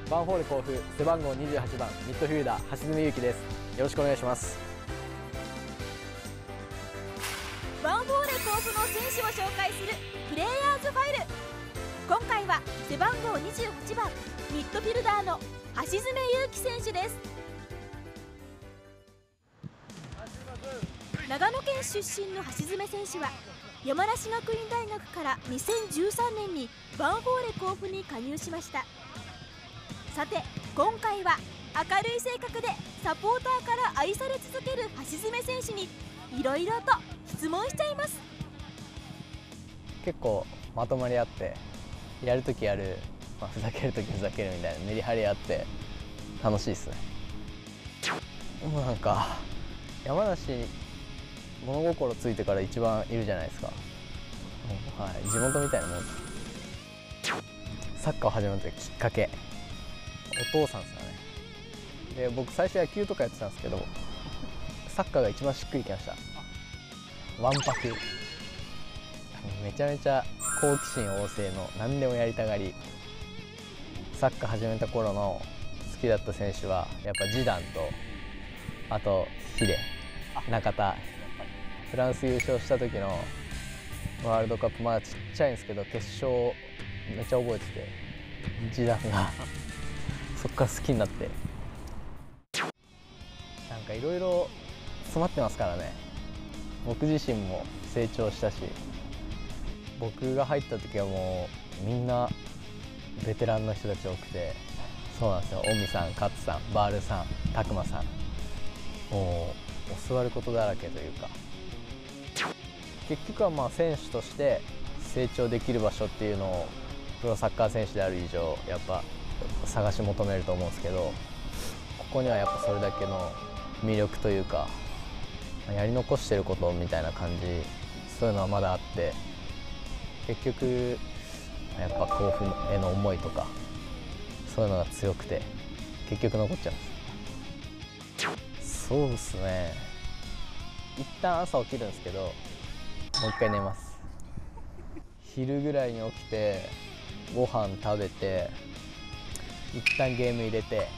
ヴァンフォーレ甲府背番号28番ミッドフィルダー橋爪優輝です。よろしくお願いします。 ヴァンフォーレ甲府の選手を紹介するプレイヤーズファイル。今回は背番号28番ミッドフィルダーの橋爪優輝選手です。長野県出身の橋爪選手は山梨学院大学から2013年にヴァンフォーレ甲府に加入しました。さて今回は明るい性格でサポーターから愛され続ける橋爪選手にいろいろと質問しちゃいます。 結構まとまりあって、やるときやる、ふざけるときふざけるみたいなメリハリあって楽しいですね。もうなんか山梨物心ついてから一番いるじゃないですか。はい、地元みたいなもんです。サッカーを始めたきっかけ、お父さんですよね。で僕最初野球とかやってたんですけど、サッカーが一番しっくりきました。わんぱく、めちゃめちゃ好奇心旺盛の何でもやりたがり。サッカー始めた頃の好きだった選手はやっぱジダンと、あとヒデ、中田。フランス優勝した時のワールドカップ、まだちっちゃいんですけど決勝めっちゃ覚えてて、ジダンがそっから好きになって、なんかいろいろ詰まってますからね。僕自身も成長したし、僕が入った時はもうみんなベテランの人たち多くて、そうなんですよ。オミさん、勝さん、バールさん、拓磨さん、もう教わることだらけというか、結局は選手として成長できる場所っていうのをプロサッカー選手である以上やっぱ探し求めると思うんですけど、ここにはやっぱそれだけの魅力というか、やり残してることみたいな感じ、そういうのはまだあって、結局やっぱ甲府への思いとかそういうのが強くて結局残っちゃうんです。そうですね、一旦朝起きるんですけど、もう一回寝ます。昼ぐらいに起きてご飯食べて一旦ゲーム入れて、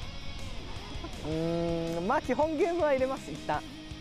基本ゲームは入れます。一旦、はい、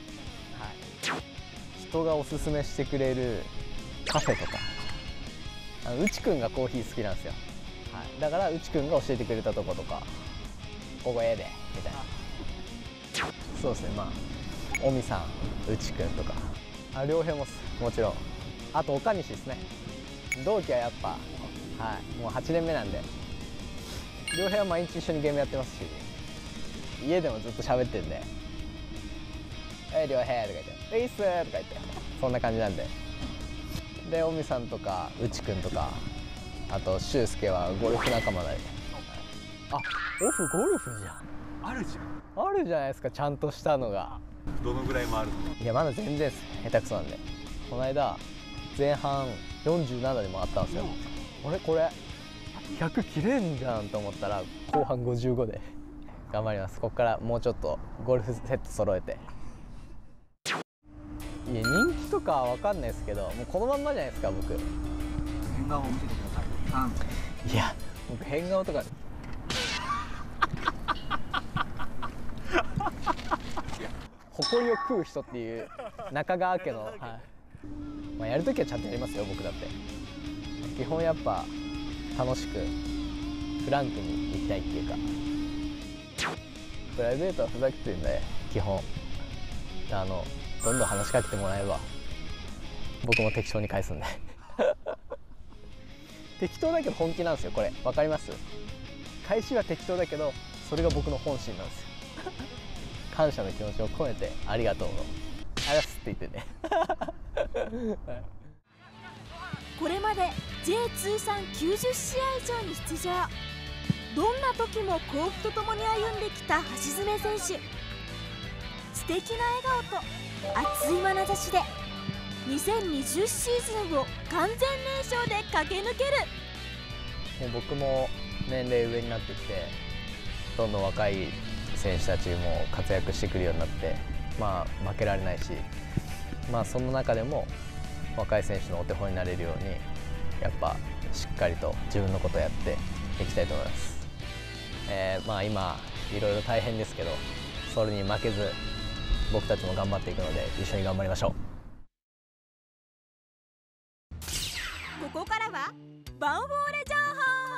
人がおすすめしてくれるカフェとか、内くんがコーヒー好きなんですよ。はい、だから内くんが教えてくれたとことか、ここええでみたいな。そうですね、尾身さん、内くんとか、良平ももちろん、あと岡西ですね。同期はやっぱ、はい、もう8年目なんで、良平は毎日一緒にゲームやってますし、家でもずっと喋ってるんで「良平」とか言って「いいっす」とか言って、そんな感じなんで。で尾身さんとか内くんとか、あと俊介はゴルフ仲間だよ。オフゴルフじゃん。 あるじゃん。 あるじゃないですか、ちゃんとしたのが。 どのぐらい回るの？ いやまだ全然です、下手くそなんで。この間前半47で回ったんですよ。これ100切れんじゃんと思ったら後半55で頑張ります。ここからもうちょっとゴルフセット揃えて。いや人気とかは分かんないですけど、もうこのまんまじゃないですか僕。 変顔を見せてください。 いや僕変顔とか誇りを食う人っていう中川家の、やるときはちゃんとやりますよ僕だって。基本やっぱ楽しくフランクに行きたいっていうか、プライベートはふざけてるんで基本どんどん話しかけてもらえば僕も適当に返すんで適当だけど本気なんですよこれ。分かります？返しは適当だけどそれが僕の本心なんですよ感謝の気持ちを込めてありがとうのありがとうって言ってねこれまで J 通算90試合以上に出場。どんな時も甲府と共に歩んできた橋爪選手。素敵な笑顔と熱い眼差しで2020シーズンを完全燃焼で駆け抜ける。 僕も年齢上になってきて、どんどん若い選手たちも活躍してくるようになって、負けられないし、その中でも若い選手のお手本になれるようにやっぱしっかりと自分のことをやっていきたいと思います。 今いろいろ大変ですけど、それに負けず僕たちも頑張っていくので一緒に頑張りましょう。 ここからはヴァンフォーレ情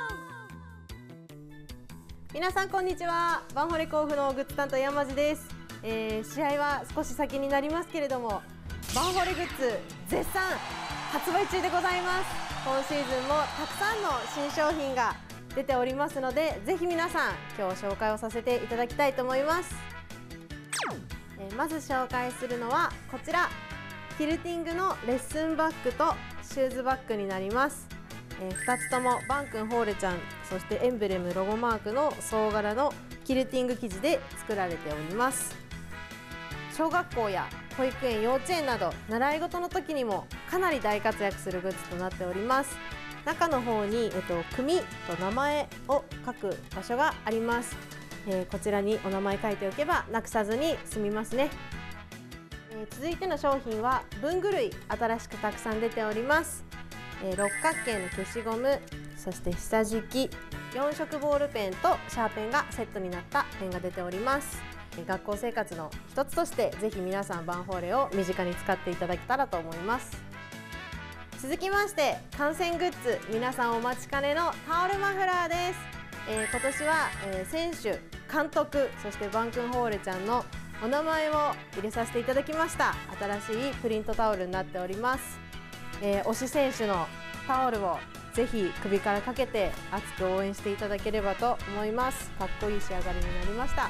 報。 皆さんこんにちは。ヴァンフォーレ甲府のグッズ担当山地です。試合は少し先になりますけれども、ヴァンフォーレグッズ絶賛発売中でございます。今シーズンもたくさんの新商品が出ておりますので、ぜひ皆さん今日紹介をさせていただきたいと思います。まず紹介するのはこちら、キルティングのレッスンバッグとシューズバッグになります。2つともバン君ホーレちゃん、そしてエンブレムロゴマークの総柄のキルティング生地で作られております。小学校や保育園、幼稚園など習い事の時にもかなり大活躍するグッズとなっております。中の方に、組と名前を書く場所があります。こちらにお名前書いておけばなくさずに済みますね。続いての商品は文具類、新しくたくさん出ております。六角形の消しゴム、そして下敷き、4色ボールペンとシャーペンがセットになったペンが出ております。学校生活の一つとしてぜひ皆さんヴァンフォーレを身近に使っていただけたらと思います。続きまして観戦グッズ、皆さんお待ちかねのタオルマフラーです。今年は、選手、監督、そしてバン君ホーレちゃんのお名前を入れさせていただきました。新しいプリントタオルになっております。推し選手のタオルをぜひ首からかけて熱く応援していただければと思います。かっこいい仕上がりになりました。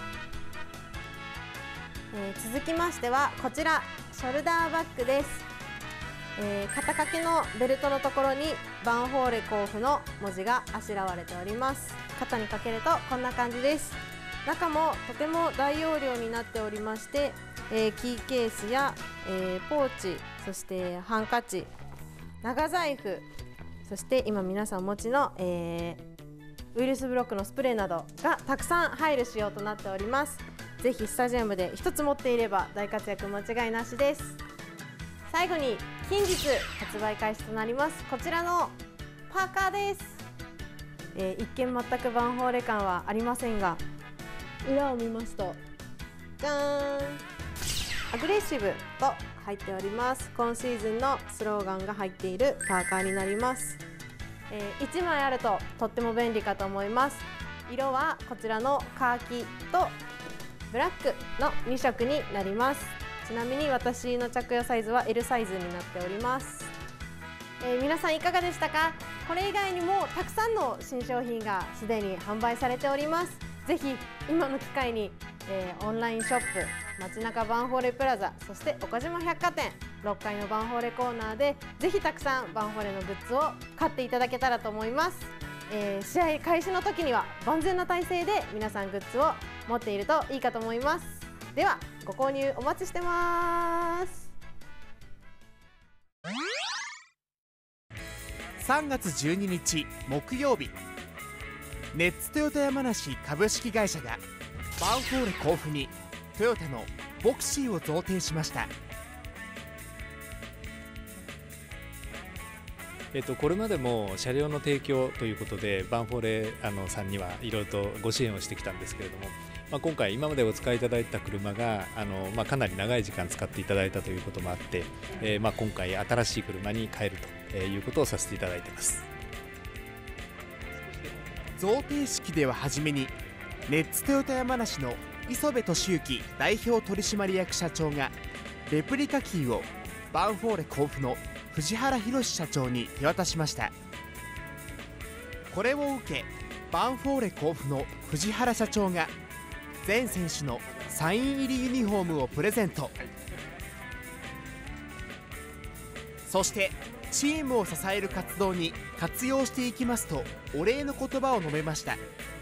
続きましてはこちら、ショルダーバッグです。肩掛けのベルトのところにヴァンフォーレ甲府の文字があしらわれております。肩にかけるとこんな感じです。中もとても大容量になっておりまして、キーケースや、ポーチ、そしてハンカチ、長財布、そして今皆さんお持ちの、ウイルスブロックのスプレーなどがたくさん入る仕様となっております。ぜひスタジアムで一つ持っていれば大活躍間違いなしです。最後に近日発売開始となりますこちらのパーカーです。一見全くヴァンフォーレ感はありませんが、裏を見ますとじゃーん、アグレッシブと入っております。今シーズンのスローガンが入っているパーカーになります。1枚あるととっても便利かと思います。色はこちらのカーキとブラックの2色になります。ちなみに私の着用サイズは L サイズになっております。皆さんいかがでしたか？これ以外にもたくさんの新商品がすでに販売されております。ぜひ今の機会に、オンラインショップ街中ヴァンフォーレプラザ、そして岡島百貨店6階のヴァンフォーレコーナーでぜひたくさんヴァンフォーレのグッズを買っていただけたらと思います。試合開始の時には万全な体制で皆さんグッズを持っているといいかと思います。ではご購入お待ちしてます。 3月12日木曜日、ネッツトヨタ山梨株式会社がヴァンフォーレ甲府にトヨタのボクシーを贈呈しました。 これまでも車両の提供ということでヴァンフォーレさんにはいろいろとご支援をしてきたんですけれども、今回今までお使いいただいた車がかなり長い時間使っていただいたということもあって、今回新しい車に変えるということをさせていただいています。 贈呈式では初めにネッツトヨタ山梨の磯部俊之代表取締役社長がレプリカキーをヴァンフォーレ甲府の藤原宏社長に手渡しました。これを受けヴァンフォーレ甲府の藤原社長が全選手のサイン入りユニフォームをプレゼント。そしてチームを支える活動に活用していきますとお礼の言葉を述べました。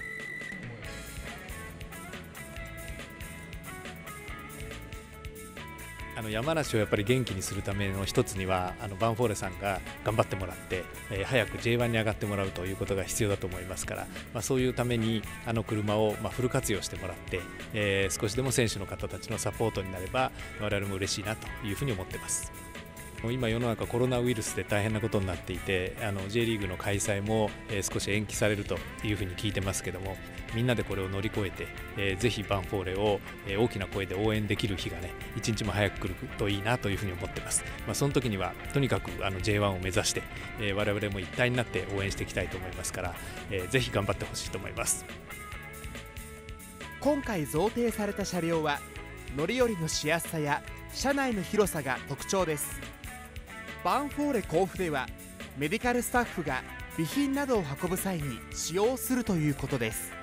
山梨をやっぱり元気にするための一つにはヴァンフォーレさんが頑張ってもらって、早く J1 に上がってもらうということが必要だと思いますから、そういうために車をフル活用してもらって、少しでも選手の方たちのサポートになれば我々も嬉しいなというふうに思っています。 今世の中コロナウイルスで大変なことになっていてJ リーグの開催も少し延期されるというふうに聞いてますけども、みんなでこれを乗り越えてぜひヴァンフォーレを大きな声で応援できる日がね一日も早く来るといいなというふうに思ってます。その時にはとにかくJ1 を目指して我々も一体になって応援していきたいと思いますから、ぜひ頑張ってほしいと思います。 今回贈呈された車両は乗り降りのしやすさや車内の広さが特徴です。ヴァンフォーレ甲府ではメディカルスタッフが備品などを運ぶ際に使用するということです。